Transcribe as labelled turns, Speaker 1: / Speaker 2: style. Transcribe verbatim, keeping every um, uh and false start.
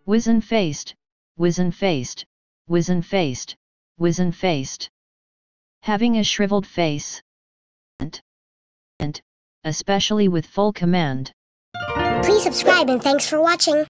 Speaker 1: Wizen-faced, wizen-faced, wizen-faced, wizen-faced. Having a shriveled face. And, and, especially with full command.
Speaker 2: Please subscribe and thanks for watching.